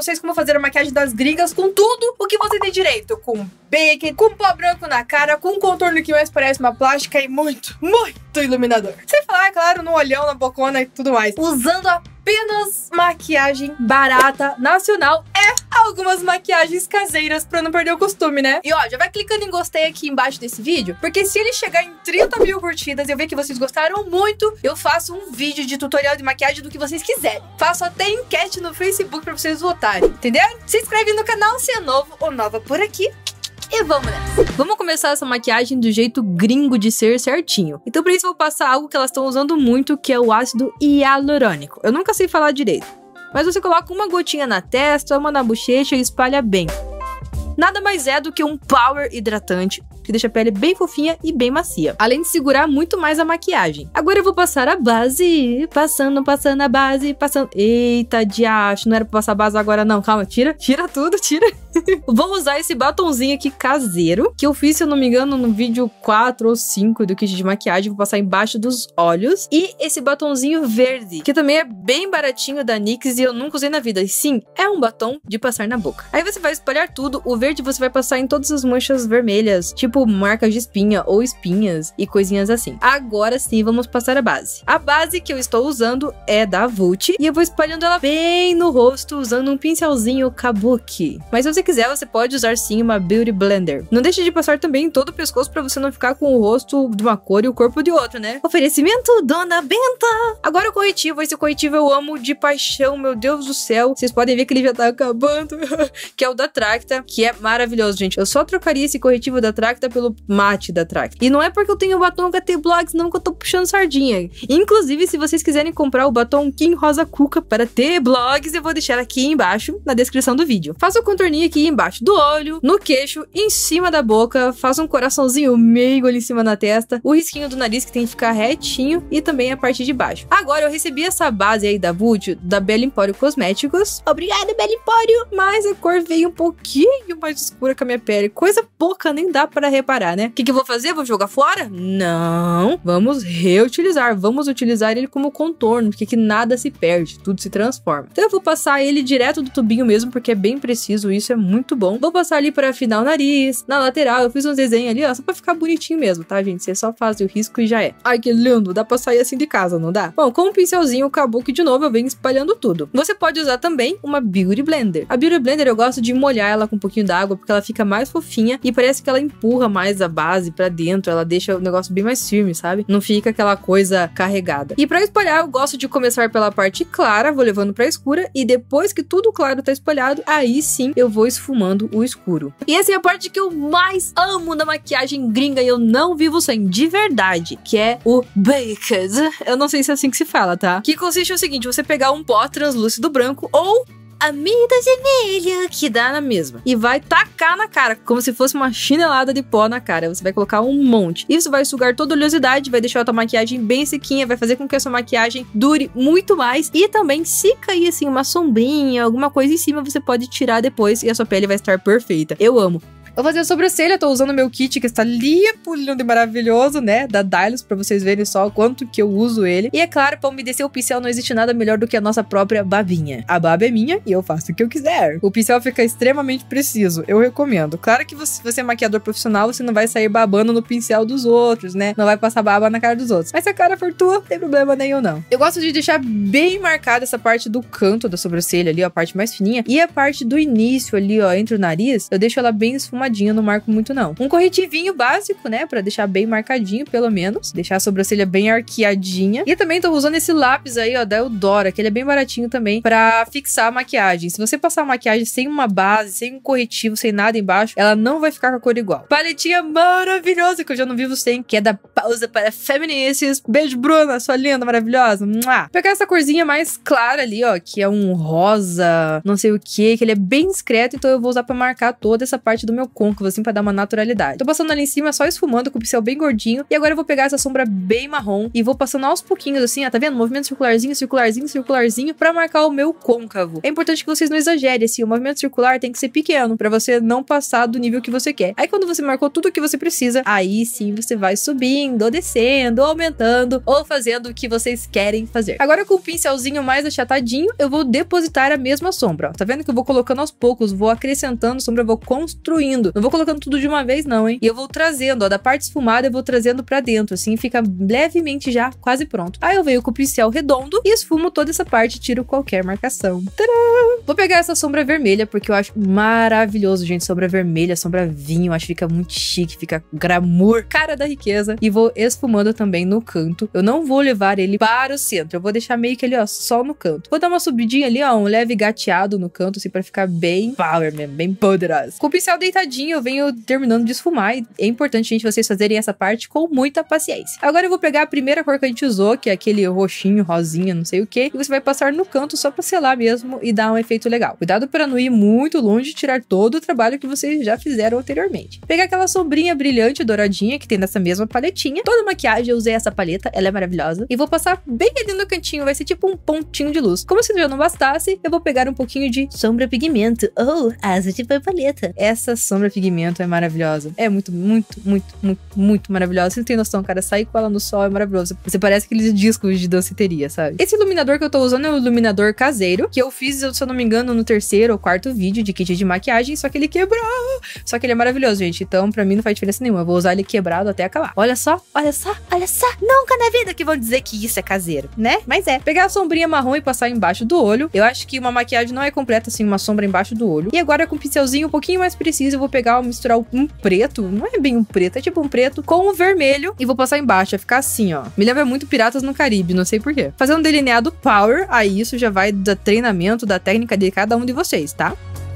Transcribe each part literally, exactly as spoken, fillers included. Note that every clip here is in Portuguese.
vocês como fazer a maquiagem das gringas com tudo o que você tem direito. Com bake, com pó branco na cara, com contorno que mais parece uma plástica e muito, muito iluminador. Sem falar, é claro, no olhão, na bocona e tudo mais. Usando apenas maquiagem barata, nacional e algumas maquiagens caseiras pra não perder o costume, né? E ó, já vai clicando em gostei aqui embaixo desse vídeo, porque se ele chegar em trinta mil curtidas e eu ver que vocês gostaram muito, eu faço um vídeo de tutorial de maquiagem do que vocês quiserem. Faço até enquete no Facebook pra vocês votarem, entenderam? Se inscreve no canal se é novo ou nova por aqui. E vamos nessa. Vamos começar essa maquiagem do jeito gringo de ser certinho. Então pra isso eu vou passar algo que elas estão usando muito, que é o ácido hialurônico. Eu nunca sei falar direito. Mas você coloca uma gotinha na testa, uma na bochecha e espalha bem. Nada mais é do que um power hidratante que deixa a pele bem fofinha e bem macia, além de segurar muito mais a maquiagem. Agora eu vou passar a base, passando, passando a base, passando... Eita, diacho, não era pra passar a base agora não, calma, tira, tira tudo, tira. Vou usar esse batonzinho aqui caseiro, que eu fiz, se eu não me engano, no vídeo quatro ou cinco do kit de maquiagem. Vou passar embaixo dos olhos. E esse batonzinho verde, que também é bem baratinho da NYX e eu nunca usei na vida. E sim, é um batom de passar na boca. Aí você vai espalhar tudo. O verde você vai passar em todas as manchas vermelhas, tipo marcas de espinha ou espinhas e coisinhas assim. Agora sim, vamos passar a base. A base que eu estou usando é da Vult e eu vou espalhando ela bem no rosto usando um pincelzinho kabuki. Mas se você quiser, você pode usar sim uma Beauty Blender. Não deixe de passar também em todo o pescoço pra você não ficar com o rosto de uma cor e o corpo de outra, né? Oferecimento Dona Benta! Agora o corretivo. Esse corretivo eu amo de paixão, meu Deus do céu. Vocês podem ver que ele já tá acabando. Que é o da Tracta, que é maravilhoso, gente. Eu só trocaria esse corretivo da Tracta pelo mate da Tracta. E não é porque eu tenho o batom H T Blogs, não, que eu tô puxando sardinha. Inclusive, se vocês quiserem comprar o batom Kim Rosa Cuca para T Blogs, eu vou deixar aqui embaixo na descrição do vídeo. Faça o contorninho aqui embaixo do olho, no queixo, em cima da boca, faça um coraçãozinho meio ali em cima na testa, o risquinho do nariz que tem que ficar retinho e também a parte de baixo. Agora eu recebi essa base aí da Vult, da Bella Empório Cosméticos. Obrigada, Bella Empório! Mas a cor veio um pouquinho mais escura que a minha pele. Coisa pouca, nem dá para reparar, né? O que, que eu vou fazer? Vou jogar fora? Não! Vamos reutilizar. Vamos utilizar ele como contorno, porque que nada se perde, tudo se transforma. Então eu vou passar ele direto do tubinho mesmo, porque é bem preciso, isso é muito bom. Vou passar ali para afinar o nariz, na lateral. Eu fiz uns desenhos ali, ó, só pra ficar bonitinho mesmo, tá, gente? Você só faz o risco e já é. Ai, que lindo! Dá pra sair assim de casa, não dá? Bom, com o pincelzinho, o kabuki de novo, eu venho espalhando tudo. Você pode usar também uma Beauty Blender. A Beauty Blender eu gosto de molhar ela com um pouquinho d'água, porque ela fica mais fofinha e parece que ela empurra mais a base pra dentro, ela deixa o negócio bem mais firme, sabe? Não fica aquela coisa carregada. E pra espalhar, eu gosto de começar pela parte clara, vou levando pra escura, e depois que tudo claro tá espalhado, aí sim eu vou esfumando o escuro. E essa é a parte que eu mais amo da maquiagem gringa e eu não vivo sem, de verdade, que é o Baked. Eu não sei se é assim que se fala, tá? Que consiste no seguinte, você pegar um pó translúcido branco ou amido vermelho, que dá na mesma, e vai tacar na cara, como se fosse uma chinelada de pó na cara. Você vai colocar um monte. Isso vai sugar toda a oleosidade, vai deixar a tua maquiagem bem sequinha, vai fazer com que a sua maquiagem dure muito mais. E também, se cair assim uma sombrinha, alguma coisa em cima, você pode tirar depois e a sua pele vai estar perfeita. Eu amo. Vou fazer a sobrancelha, tô usando o meu kit que está limpo, lindo e maravilhoso, né? Da Dylos, pra vocês verem só o quanto que eu uso ele. E é claro, pra umedecer o pincel não existe nada melhor do que a nossa própria babinha. A baba é minha e eu faço o que eu quiser. O pincel fica extremamente preciso, eu recomendo. Claro que você, se você é maquiador profissional, você não vai sair babando no pincel dos outros, né? Não vai passar baba na cara dos outros. Mas se a cara for tua, não tem problema nenhum, não. Eu gosto de deixar bem marcada essa parte do canto da sobrancelha ali, ó, a parte mais fininha. E a parte do início ali, ó, entre o nariz, eu deixo ela bem esfumadinha. Não marco muito não. Um corretivinho básico, né, pra deixar bem marcadinho, pelo menos, deixar a sobrancelha bem arqueadinha. E também tô usando esse lápis aí, ó, da Eudora, que ele é bem baratinho também, pra fixar a maquiagem. Se você passar a maquiagem sem uma base, sem um corretivo, sem nada embaixo, ela não vai ficar com a cor igual. Paletinha maravilhosa, que eu já não vivo sem, que é da Pausa para Feministas. Beijo, Bruna, sua linda, maravilhosa. Mua. Vou pegar essa corzinha mais clara ali, ó, que é um rosa, não sei o que, que ele é bem discreto, então eu vou usar pra marcar toda essa parte do meu corpo. côncavo, assim, pra dar uma naturalidade. Tô passando ali em cima, só esfumando, com o pincel bem gordinho. E agora eu vou pegar essa sombra bem marrom e vou passando aos pouquinhos, assim, ó, tá vendo? Movimento circularzinho, circularzinho, circularzinho, pra marcar o meu côncavo. É importante que vocês não exagerem, assim, o movimento circular tem que ser pequeno, pra você não passar do nível que você quer. Aí quando você marcou tudo o que você precisa, aí sim você vai subindo, ou descendo, ou aumentando, ou fazendo o que vocês querem fazer. Agora com o pincelzinho mais achatadinho, eu vou depositar a mesma sombra, ó. Tá vendo que eu vou colocando aos poucos, vou acrescentando sombra, vou construindo. Não vou colocando tudo de uma vez não, hein? E eu vou trazendo, ó, da parte esfumada eu vou trazendo pra dentro, assim, fica levemente já quase pronto. Aí eu venho com o pincel redondo e esfumo toda essa parte e tiro qualquer marcação. Tadã! Vou pegar essa sombra vermelha, porque eu acho maravilhoso, gente, sombra vermelha, sombra vinho, acho que fica muito chique, fica glamour, cara da riqueza. E vou esfumando também no canto. Eu não vou levar ele para o centro, eu vou deixar meio que ali, ó, só no canto. Vou dar uma subidinha ali, ó, um leve gateado no canto, assim, pra ficar bem power mesmo, bem poderoso. Com o pincel deitadinho, eu venho terminando de esfumar e é importante, gente, vocês fazerem essa parte com muita paciência. Agora eu vou pegar a primeira cor que a gente usou, que é aquele roxinho, rosinha, não sei o que, e você vai passar no canto só pra selar mesmo e dar um efeito legal. Cuidado para não ir muito longe e tirar todo o trabalho que vocês já fizeram anteriormente. Pegar aquela sombrinha brilhante, douradinha, que tem nessa mesma paletinha. Toda maquiagem eu usei essa paleta, ela é maravilhosa. E vou passar bem ali no cantinho, vai ser tipo um pontinho de luz. Como se já não bastasse, eu vou pegar um pouquinho de sombra pigmento. Oh, asa de borboleta. Essa sombra pigmento é maravilhosa. É muito, muito, muito, muito, muito maravilhosa. Você não tem noção, cara. Sair com ela no sol é maravilhoso. Você parece aqueles discos de danceteria, sabe? Esse iluminador que eu tô usando é um iluminador caseiro, que eu fiz, se eu não me engano, no terceiro ou quarto vídeo de kit de maquiagem, só que ele quebrou. Só que ele é maravilhoso, gente. Então, pra mim, não faz diferença nenhuma. Eu vou usar ele quebrado até acabar. Olha só, olha só, olha só. Nunca na vida que vão dizer que isso é caseiro, né? Mas é. Pegar a sombrinha marrom e passar embaixo do olho. Eu acho que uma maquiagem não é completa assim, uma sombra embaixo do olho. E agora com o pincelzinho um pouquinho mais preciso, eu vou pegar, misturar um preto. Não é bem um preto, é tipo um preto com o vermelho. E vou passar embaixo. Vai ficar assim, ó. Me lembra muito Piratas no Caribe, não sei porquê. Fazer um delineado power. Aí isso já vai do treinamento, da técnica de cada um de vocês, tá?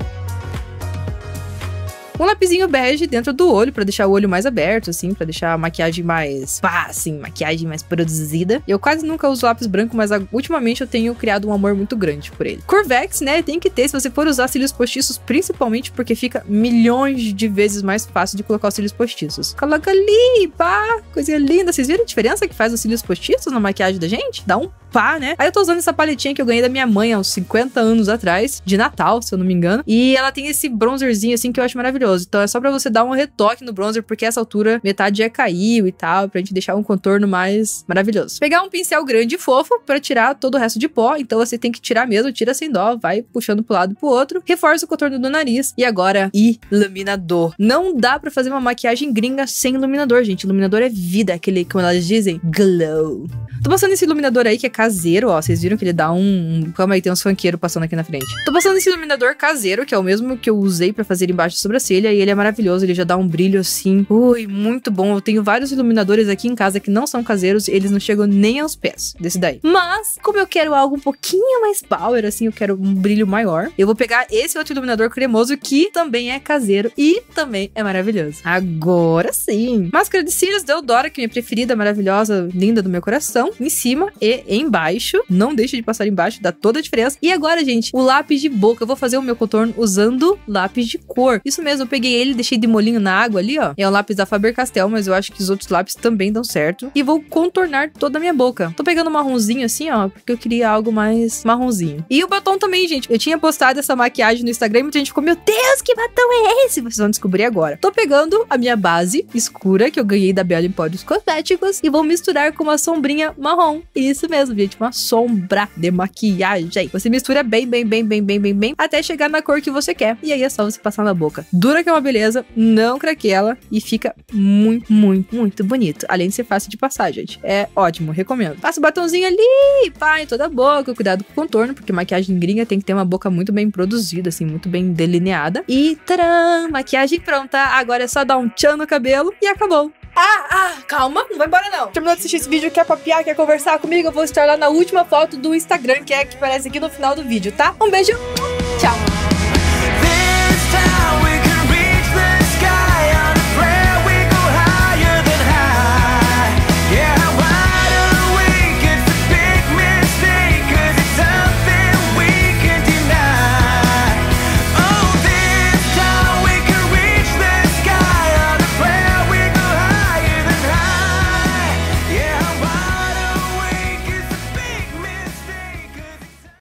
Um lapisinho bege dentro do olho, pra deixar o olho mais aberto, assim, pra deixar a maquiagem mais pá, assim, maquiagem mais produzida. Eu quase nunca uso lápis branco, mas ultimamente eu tenho criado um amor muito grande por ele. Curvex, né, tem que ter se você for usar cílios postiços, principalmente porque fica milhões de vezes mais fácil de colocar os cílios postiços. Coloca ali, pá, coisinha linda. Vocês viram a diferença que faz os cílios postiços na maquiagem da gente? Dá um pá, né? Aí eu tô usando essa paletinha que eu ganhei da minha mãe há uns cinquenta anos atrás, de Natal, se eu não me engano. E ela tem esse bronzerzinho, assim, que eu acho maravilhoso. Então é só pra você dar um retoque no bronzer, porque essa altura metade já caiu e tal, pra gente deixar um contorno mais maravilhoso. Pegar um pincel grande e fofo pra tirar todo o resto de pó, então você tem que tirar mesmo, tira sem dó, vai puxando pro lado e pro outro, reforça o contorno do nariz e agora iluminador. Não dá pra fazer uma maquiagem gringa sem iluminador, gente. Iluminador é vida, aquele, como elas dizem, glow. Tô passando esse iluminador aí que é caseiro, ó, vocês viram que ele dá um... Calma aí, tem uns funkeiros passando aqui na frente. Tô passando esse iluminador caseiro, que é o mesmo que eu usei pra fazer embaixo da sobrancelha, e ele é maravilhoso, ele já dá um brilho assim, ui, muito bom. Eu tenho vários iluminadores aqui em casa que não são caseiros, eles não chegam nem aos pés desse daí. Mas, como eu quero algo um pouquinho mais power, assim, eu quero um brilho maior, eu vou pegar esse outro iluminador cremoso que também é caseiro e também é maravilhoso. Agora sim! Máscara de cílios da Eudora, que é minha preferida, maravilhosa, linda do meu coração, em cima e embaixo. Não deixe de passar embaixo, dá toda a diferença. E agora, gente, o lápis de boca. Eu vou fazer o meu contorno usando lápis de cor. Isso mesmo, eu peguei ele, deixei de molinho na água ali, ó. É um lápis da Faber-Castell, mas eu acho que os outros lápis também dão certo. E vou contornar toda a minha boca. Tô pegando um marronzinho assim, ó, porque eu queria algo mais marronzinho. E o batom também, gente. Eu tinha postado essa maquiagem no Instagram e muita gente ficou, meu Deus, que batom é esse? Vocês vão descobrir agora. Tô pegando a minha base escura, que eu ganhei da Bela Empórios Cosméticos, e vou misturar com uma sombrinha marrom. Isso mesmo, gente, uma sombra de maquiagem. Você mistura bem, bem, bem, bem, bem, bem, bem, até chegar na cor que você quer. E aí é só você passar na boca. Dura que é uma beleza, não craquela e fica muito, muito, muito bonito. Além de ser fácil de passar, gente. É ótimo, recomendo. Passa o batonzinho ali, pá, em toda a boca. Cuidado com o contorno, porque maquiagem gringa tem que ter uma boca muito bem produzida, assim, muito bem delineada. E tcharam! Maquiagem pronta. Agora é só dar um tchan no cabelo e acabou. Ah, ah, calma, não vai embora não. Terminou de assistir esse vídeo, quer papiar, quer conversar comigo? Eu vou estar lá na última foto do Instagram, que é a que aparece aqui no final do vídeo, tá? Um beijo!